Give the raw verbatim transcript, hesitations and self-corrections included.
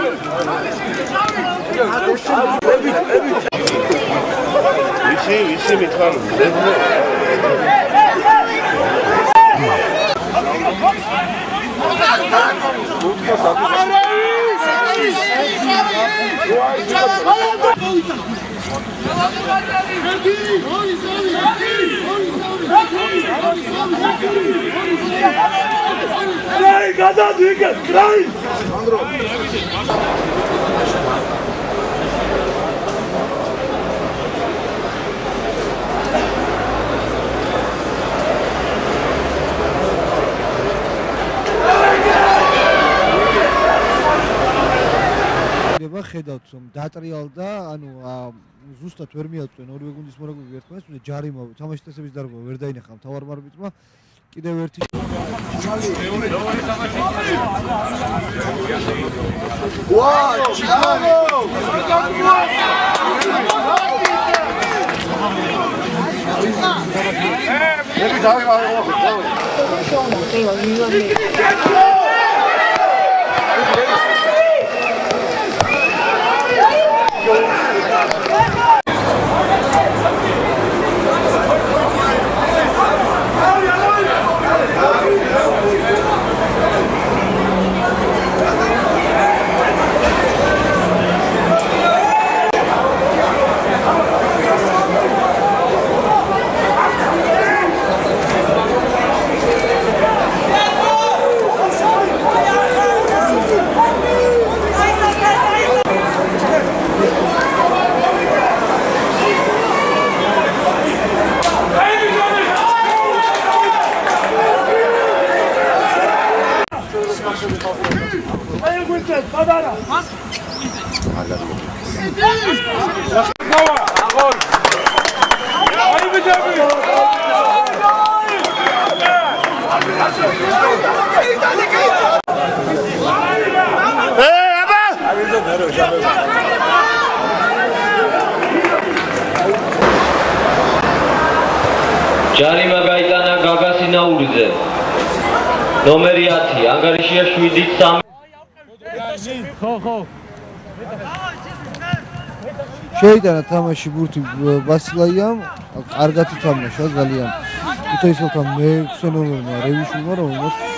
Visi, visi mitxan. ხედავთ რომ დატრიალდა, ანუ ზუსტად ვერ მიაწვენ ორივე გუნდის მორაგბეები ერთმანეთს, ჯარიმა თამაშის წესების დარღვევა ვერ დაინახა მთავარ არბიტრმა. კიდევ ერთი ჯარიმა გაიტანა გაგასინაურიძე ნომერი ათი ანგარიშია შვიდი სამი ხო ხო შეიტანა თამაში ბურთი ბასილაიამ კარგად ითამაშა ძალიან უთესელთან მეექვსე ნომერმა რევიშვილმა რომელმაც